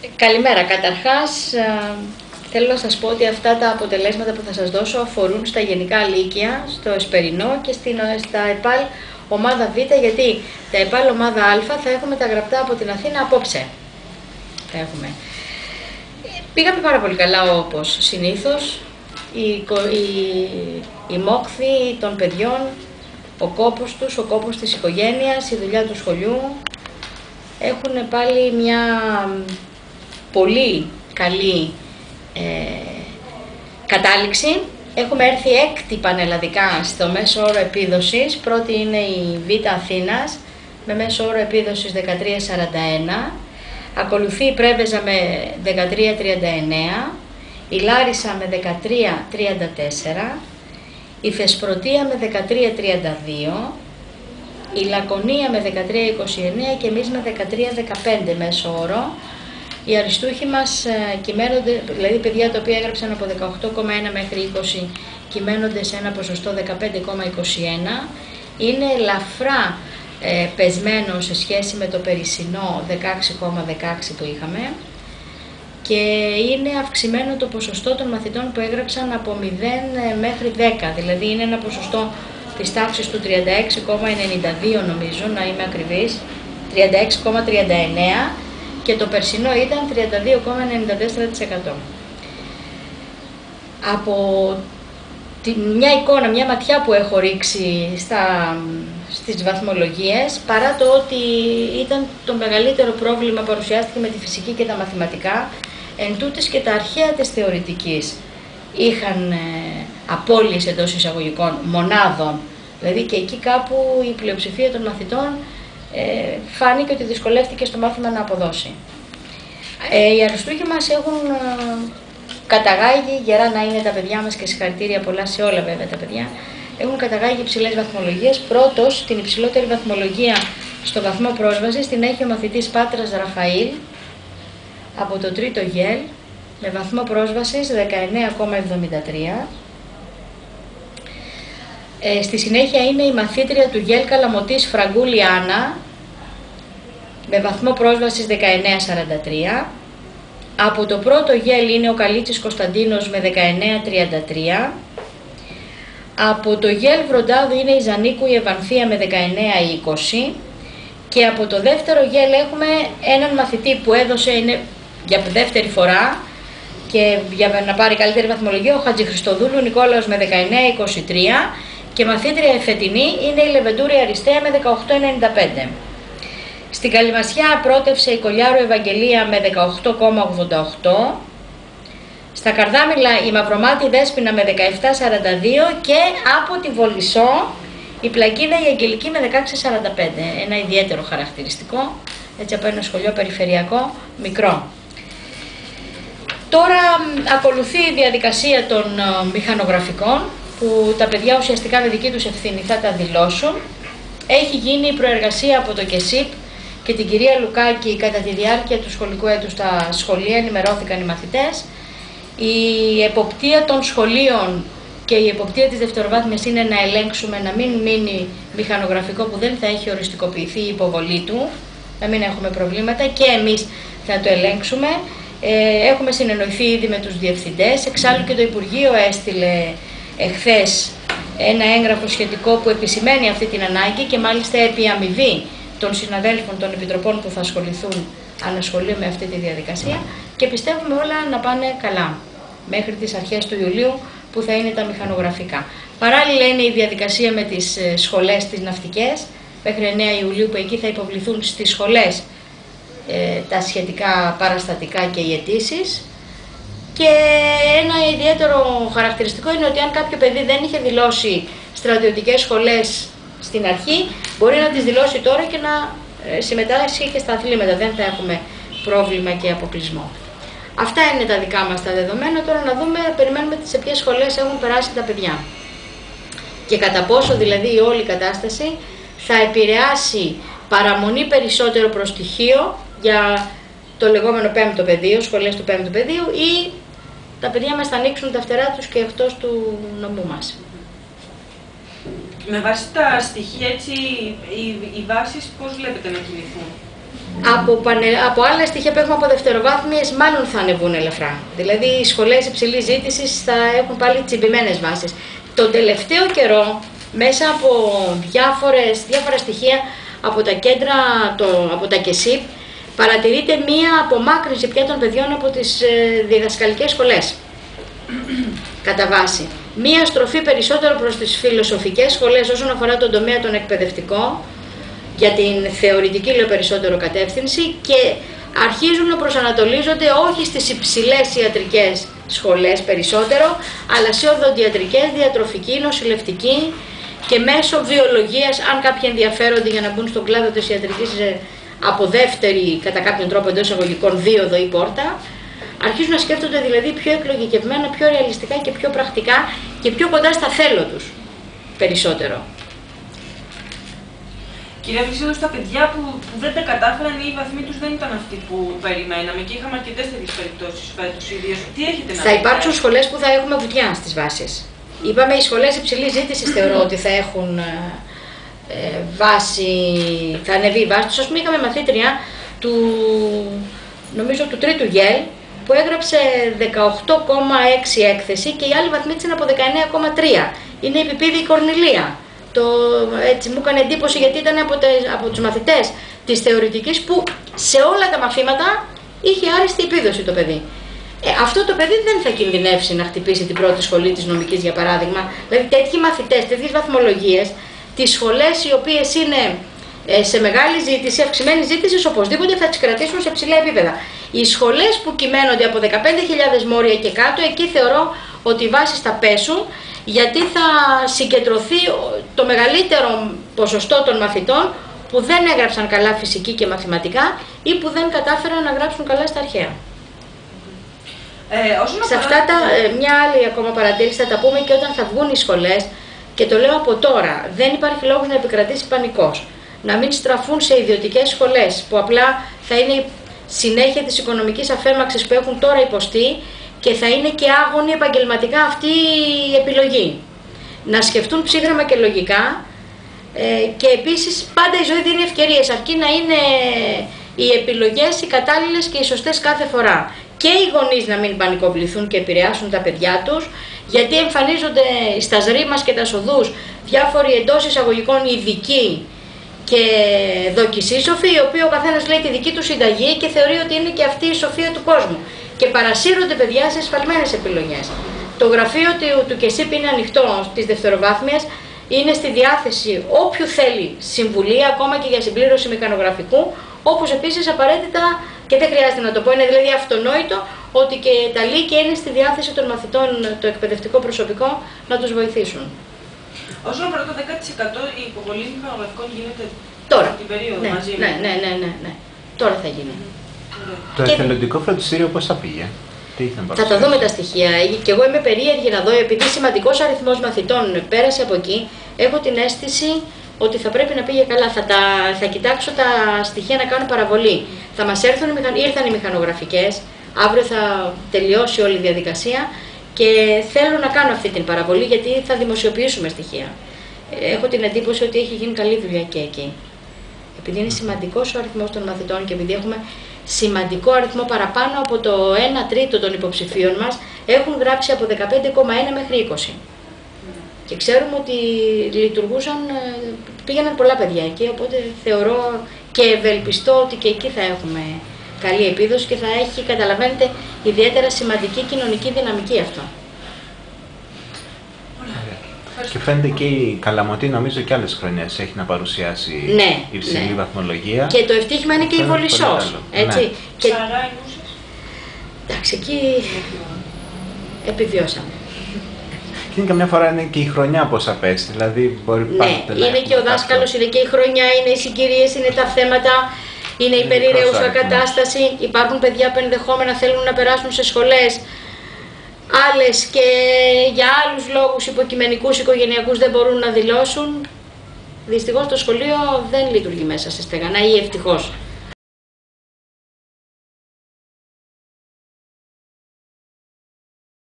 Καλημέρα. Καταρχάς, θέλω να σας πω ότι αυτά τα αποτελέσματα που θα σας δώσω αφορούν στα γενικά λύκεια, στο Εσπερινό και στα ΕΠΑΛ ομάδα Β, γιατί τα ΕΠΑΛ ομάδα Α θα έχουμε τα γραπτά από την Αθήνα απόψε. Πήγαμε πάρα πολύ καλά όπως συνήθως. Η μόχθη των παιδιών, ο κόπος τους, ο κόπος της οικογένειας, η δουλειά του σχολείου έχουν πάλι μια πολύ καλή κατάληξη. Έχουμε έρθει έκτη πανελλαδικά στο μέσο όρο επίδοσης. Πρώτη είναι η Β Αθήνας με μέσο όρο επίδοσης 13,41. Ακολουθεί η Πρέβεζα με 13,39. Η Λάρισα με 13,34. Η Θεσπρωτεία με 13,32. Η Λακωνία με 13,29 και εμείς με 13,15 μέσο όρο. Οι αριστούχοι μας κυμαίνονται, δηλαδή παιδιά τα οποία έγραψαν από 18,1 μέχρι 20, κυμαίνονται σε ένα ποσοστό 15,21. Είναι ελαφρά πεσμένο σε σχέση με το περσινό 16,16 που είχαμε και είναι αυξημένο το ποσοστό των μαθητών που έγραψαν από 0 μέχρι 10, δηλαδή είναι ένα ποσοστό της τάξης του 36,92 νομίζω, να είμαι ακριβής, 36,39 και το περσινό ήταν 32,94%. Από μια εικόνα, μια ματιά που έχω ρίξει στις βαθμολογίες, παρά το ότι ήταν το μεγαλύτερο πρόβλημα παρουσιάστηκε με τη φυσική και τα μαθηματικά, εντούτοις και τα αρχαία της θεωρητικής είχαν απώλειες εντός εισαγωγικών μονάδων, δηλαδή και εκεί κάπου η πλειοψηφία των μαθητών φάνηκε ότι δυσκολεύτηκε στο μάθημα να αποδώσει. Οι αριστούχοι μας έχουν καταγάγει, γερά να είναι τα παιδιά μας και συγχαρητήρια πολλά σε όλα βέβαια τα παιδιά, έχουν καταγάγει υψηλές βαθμολογίες. Πρώτος, την υψηλότερη βαθμολογία στο βαθμό πρόσβασης την έχει ο μαθητής Πάτρας Ραφαήλ από το τρίτο ΓΕΛ με βαθμό πρόσβασης 19,73. Στη συνέχεια είναι η μαθήτρια του ΓΕΛ Καλαμωτής Φραγκούλη Άννα με βαθμό πρόσβασης 19,43. Από το πρώτο ΓΕΛ είναι ο Καλίτσης Κωνσταντίνος με 19,33. Από το ΓΕΛ Βροντάδου είναι η Ζανίκου η Ευανθία με 19,20. Και από το δεύτερο ΓΕΛ έχουμε έναν μαθητή που έδωσε για δεύτερη φορά και για να πάρει καλύτερη βαθμολογία, ο Χατζηχριστοδούλου Νικόλαος με 19,23 και μαθήτρια εφετινή είναι η Λεβεντούρη Αριστέα με 18,95. Στην Καλυμασιά πρότευσε η Κολιάρου Ευαγγελία με 18,88. Στα Καρδάμιλα η Μαυρομάτη Δέσποινα με 17,42 και από τη Βολισσό η Πλακίνα η Αγγελική με 16,45. Ένα ιδιαίτερο χαρακτηριστικό, έτσι από ένα σχολείο περιφερειακό μικρό. Τώρα ακολουθεί η διαδικασία των μηχανογραφικών που τα παιδιά ουσιαστικά με δική τους ευθύνη θα τα δηλώσουν. Έχει γίνει η προεργασία από το ΚΕΣΥΠ και την κυρία Λουκάκη κατά τη διάρκεια του σχολικού έτους στα σχολεία, ενημερώθηκαν οι μαθητές. Η εποπτεία των σχολείων και η εποπτεία της δευτεροβάθμιας είναι να ελέγξουμε να μην μείνει μηχανογραφικό που δεν θα έχει οριστικοποιηθεί η υποβολή του, να μην έχουμε προβλήματα και εμείς θα το ελέγξουμε. Έχουμε συνεννοηθεί ήδη με τους διευθυντές, εξάλλου και το Υπουργείο έστειλε εχθές ένα έγγραφο σχετικό που επισημαίνει αυτή την ανάγκη και μάλιστα επί αμοιβή των συναδέλφων των επιτροπών που θα ασχοληθούν ανασχολεί με αυτή τη διαδικασία και πιστεύουμε όλα να πάνε καλά μέχρι τις αρχές του Ιουλίου που θα είναι τα μηχανογραφικά. Παράλληλα είναι η διαδικασία με τις σχολές τις ναυτικές μέχρι 9 Ιουλίου που εκεί θα υποβληθούν στις σχολές τα σχετικά παραστατικά και οι αιτήσεις. Και ένα ιδιαίτερο χαρακτηριστικό είναι ότι αν κάποιο παιδί δεν είχε δηλώσει στρατιωτικές σχολές στην αρχή, μπορεί να τις δηλώσει τώρα και να συμμετάσχει και στα αθλήματα. Δεν θα έχουμε πρόβλημα και αποκλεισμό. Αυτά είναι τα δικά μας τα δεδομένα. Τώρα να δούμε, περιμένουμε σε ποιες σχολές έχουν περάσει τα παιδιά. Και κατά πόσο δηλαδή η όλη κατάσταση θα επηρεάσει παραμονή περισσότερο προς στοιχείο για το λεγόμενο πέμπτο πεδίο, σχολές του πέμπτου πεδίου ή τα παιδιά μας θα ανοίξουν τα φτερά τους και εκτός του νομού μας. Με βάση τα στοιχεία, έτσι, οι βάσεις πώς βλέπετε να κινηθούν? Από άλλα στοιχεία που έχουμε από δευτεροβάθμιες, μάλλον θα ανεβούν ελαφρά. Δηλαδή οι σχολές υψηλής ζήτησης θα έχουν πάλι τσιμπημένες βάσεις. Τον τελευταίο καιρό, μέσα από διάφορα στοιχεία από τα κέντρα, από τα ΚΕΣΥΠ, παρατηρείται μία απομάκρυνση πια των παιδιών από τις διδασκαλικές σχολές. Κατά βάση. Μία στροφή περισσότερο προς τις φιλοσοφικές σχολές όσον αφορά τον τομέα τον εκπαιδευτικό, για την θεωρητική λέω περισσότερο κατεύθυνση, και αρχίζουν να προσανατολίζονται όχι στις υψηλές ιατρικές σχολές περισσότερο, αλλά σε οδοντιατρικές, διατροφική, νοσηλευτική και μέσω βιολογίας, αν κάποιοι ενδιαφέρονται για να μπουν στον κλάδο της ιατρικής από δεύτερη, κατά κάποιον τρόπο εντός εισαγωγικών, δίωδο ή πόρτα, αρχίζουν να σκέφτονται δηλαδή πιο εκλογικευμένα, πιο ρεαλιστικά και πιο πρακτικά και πιο κοντά στα θέλω τους περισσότερο. Κυρία Βρυσίδου, στα παιδιά που δεν τα κατάφεραν ή οι βαθμοί τους δεν ήταν αυτοί που περιμέναμε και είχαμε αρκετές τέτοιες περιπτώσεις φέτος ιδίως. Τι έχετε να πείτε? Θα υπάρξουν σχολές που θα έχουμε βουτιά στις βάσεις. Είπαμε, οι σχολές υψηλής ζήτησης θεωρώ ότι θα έχουν βάση, θα ανεβεί η βάση τους. Ας πούμε, είχαμε μαθήτρια νομίζω του τρίτου ΓΕΛ που έγραψε 18,6 έκθεση και η άλλη βαθμή της είναι από 19,3. Είναι η Πιπίδη Κορνηλία. Έτσι μου έκανε εντύπωση γιατί ήταν από τους μαθητές της θεωρητικής που σε όλα τα μαθήματα είχε άριστη επίδοση το παιδί. Αυτό το παιδί δεν θα κινδυνεύσει να χτυπήσει την πρώτη σχολή της νομικής, για παράδειγμα. Δηλαδή τέτοιοι μαθητές, τέτοιες βαθμολογίες, τις σχολές οι οποίες είναι σε μεγάλη ζήτηση, αυξημένη ζήτηση, οπωσδήποτε θα τις κρατήσουν σε ψηλά επίπεδα. Οι σχολές που κυμαίνονται από 15.000 μόρια και κάτω, εκεί θεωρώ ότι οι βάσεις θα πέσουν, γιατί θα συγκεντρωθεί το μεγαλύτερο ποσοστό των μαθητών που δεν έγραψαν καλά φυσική και μαθηματικά ή που δεν κατάφεραν να γράψουν καλά στα αρχαία. Σε αυτά μια άλλη ακόμα παρατήρηση θα τα πούμε και όταν θα βγουν οι σχολές, και το λέω από τώρα, δεν υπάρχει λόγος να επικρατήσει πανικός. Να μην στραφούν σε ιδιωτικές σχολές που απλά θα είναι συνέχεια της οικονομικής αφέμαξης που έχουν τώρα υποστεί και θα είναι και άγωνη επαγγελματικά αυτή η επιλογή. Να σκεφτούν ψύχρεμα και λογικά και επίσης πάντα η ζωή δίνει ευκαιρίες, αρκεί να είναι οι επιλογές οι κατάλληλες και οι σωστές κάθε φορά. Και οι γονείς να μην πανικοβληθούν και επηρεάσουν τα παιδιά τους, γιατί εμφανίζονται στα ΣΡΗ μας και τα σοδούς διάφοροι εντός εισαγωγικών ειδικοί και δοκισίσοφοι, οι οποίοι ο καθένας λέει τη δική του συνταγή και θεωρεί ότι είναι και αυτή η σοφία του κόσμου. Και παρασύρονται παιδιά σε εσφαλμένες επιλογές. Το γραφείο του ΚΕΣΥΠ είναι ανοιχτό της δευτεροβάθμιας, είναι στη διάθεση όποιου θέλει συμβουλή, ακόμα και για συμπλήρωση μηχανογραφικού, όπως επίσης απαραίτητα, και δεν χρειάζεται να το πω, είναι δηλαδή αυτονόητο ότι και τα λύκεια είναι στη διάθεση των μαθητών, το εκπαιδευτικό προσωπικό, να τους βοηθήσουν. Όσον αφορά το 10% η υποβολή μηχανογραφικών γίνεται τώρα την περίοδο μαζί με. Ναι. Τώρα θα γίνει. Το εθελοντικό φροντιστήριο πώς θα πήγε? Θα τα δούμε τα στοιχεία. Και εγώ είμαι περίεργη να δω, επειδή σημαντικός αριθμός μαθητών πέρασε από εκεί, έχω την αίσθηση ότι θα πρέπει να πήγε καλά. Θα κοιτάξω τα στοιχεία να κάνω παραβολή. Θα μας ήρθαν οι μηχανογραφικές, αύριο θα τελειώσει όλη η διαδικασία και θέλω να κάνω αυτή την παραβολή γιατί θα δημοσιοποιήσουμε στοιχεία. Έχω την εντύπωση ότι έχει γίνει καλή δουλειά και εκεί. Επειδή είναι σημαντικός ο αριθμός των μαθητών και επειδή έχουμε σημαντικό αριθμό παραπάνω από το 1 τρίτο των υποψηφίων μας, έχουν γράψει από 15,1 μέχρι 20. Και ξέρουμε ότι πήγαιναν πολλά παιδιά εκεί, οπότε θεωρώ και ευελπιστώ ότι και εκεί θα έχουμε καλή επίδοση και θα έχει, καταλαβαίνετε, ιδιαίτερα σημαντική κοινωνική δυναμική αυτό. Και φαίνεται και η Καλαμωτή, νομίζω και άλλες χρονιές έχει να παρουσιάσει υψηλή βαθμολογία. Και το ευτύχημα είναι και η Βολισσός. Έτσι. Ναι. Και... εντάξει, εκεί επιβιώσαμε. Και είναι καμιά φορά είναι και η χρονιά πώς απέστη, δηλαδή μπορεί είναι και ο δάσκαλος, είναι και η χρονιά, είναι οι συγκυρίες, είναι τα θέματα, είναι η περιραίουσα κατάσταση. Υπάρχουν παιδιά που ενδεχόμενα θέλουν να περάσουν σε σχολές, άλλες και για άλλους λόγους υποκειμενικούς, οικογενειακούς δεν μπορούν να δηλώσουν. Δυστυχώς το σχολείο δεν λειτουργεί μέσα σε στεγανά ή ευτυχώς.